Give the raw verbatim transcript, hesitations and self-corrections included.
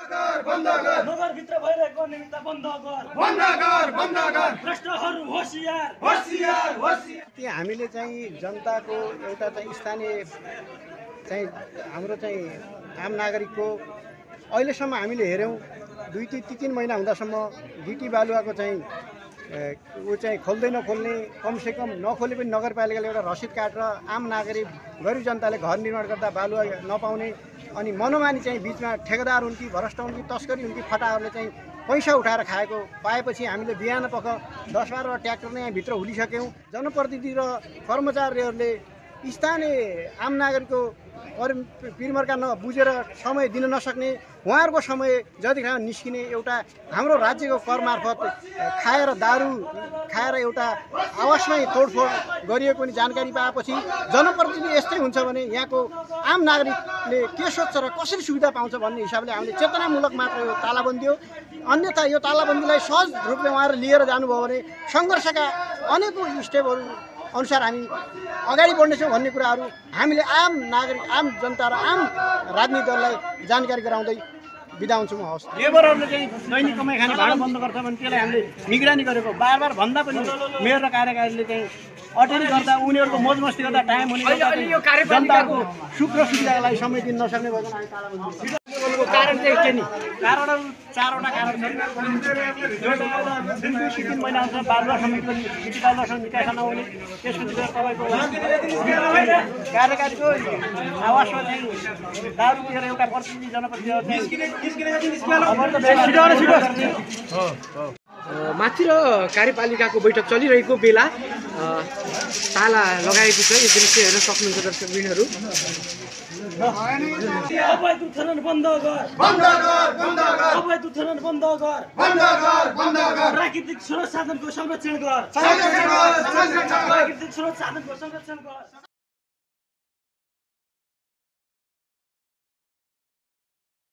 कर बन्द कर नगरभित्र भइरहेको अनियमितता बन्द गर बन्द कर बन्द कर भ्रष्टहरू होसियार होसियार होसियार ती हामीले चाहिँ जनताको एउटा चाहिँ स्थानीय चाहिँ हाम्रो चाहिँ आम नागरिकको अहिलेसम्म हामीले हेऱ्यौँ दुई तिन तिन तिन महिना हुँदासम्म गिटी बालुवाको चाहिँ ऊ चाहिँ खोल्दै नखोल्ने कमसेकम नखोले पनि नगरपालिकाले एउटा रसिद काटेर आम नागरिक गरिब जनताले घर निर्माण गर्दा बालुवा नपाउने अनि मनोमानी चाहिँ बिचमा ठेकेदार हुन् कि भ्रष्ट हुन् कि तस्करी हुन् कि फटाहरूले चाहिँ पैसा उठाएर खाएको पाएपछि हामीले बिहान पख दस बाह्रवटा ट्र्याक्टर नै यहाँभित्र हुलिसक्यौँ। जनप्रतिनिधि र कर्मचारीहरूले स्थानीय आम नागरिकको पिरमर्का नबुझेर समय दिन नसक्ने उहाँहरूको समय जतिखेर निस्किने एउटा हाम्रो राज्यको कर मार्फत खाएर दारू खाएर एउटा आवासमै तोडफोड गरिएको नि जानकारी पाएपछि जनप्रतिनिधि यस्तै हुन्छ भने यहाँको आम नागरिकले के सोच्छ र कसरी सुविधा पाउँछ भन्ने हिसाबले हामीले चेतनामूलक मात्र यो तालाबन्दी हो। अन्यथा यो तालाबन्दीलाई सहज रूपले उहाँहरू लिएर जानुभयो भने सङ्घर्षका अनेकौँ स्टेपहरू अनुसार हामी अगाडि बढ्नेछौँ भन्ने कुराहरू हामीले आम नागरिक आम जनता र आम राजनीतिक दललाई जानकारी गराउँदै बिदा हुन्छौँ। हवस्। लेबरहरूले चाहिँ दैनिक कमाइ खाने भाडा बन्द गर्छ भने त्यसलाई हामीले निगरानी गरेको बार बार भन्दा पनि मेयर र कार्यकारीले चाहिँ अटेरी गर्दा उनीहरूको मौजमस्ती गर्दा टाइम हुने जनताको सुख र सुविधाको लागि समय दिन नसक्ने भएकोमा हामी तालाबन्दी कारण चाहिँ के नि कारणहरू चारवटा कारण छन्। दुई दुई तिन महिना हुन्छ बालुवा समिति पनि गिटी बालुवासँग निकास नहुने त्यसपछि गएर तपाईँको कार्यकारीको आवासमा चाहिँ दारू पिएर एउटा प्रतिनिधि जनप्रतिनिधि माथि र कार्यपालिकाको बैठक चलिरहेको बेला ताला लगाएको छ। यो दृश्य हेर्न सक्नुहुन्छ दर्शकवृन्दहरू। अवैध उत्खनन बन्द गर बन्द कर बन्द कर अवैध उत्खनन बन्द गर बन्द कर बन्द कर प्राकृतिक स्रोत साधनको संरक्षण गर संरक्षण कर संरक्षण कर प्राकृतिक स्रोत साधनको संरक्षण गर।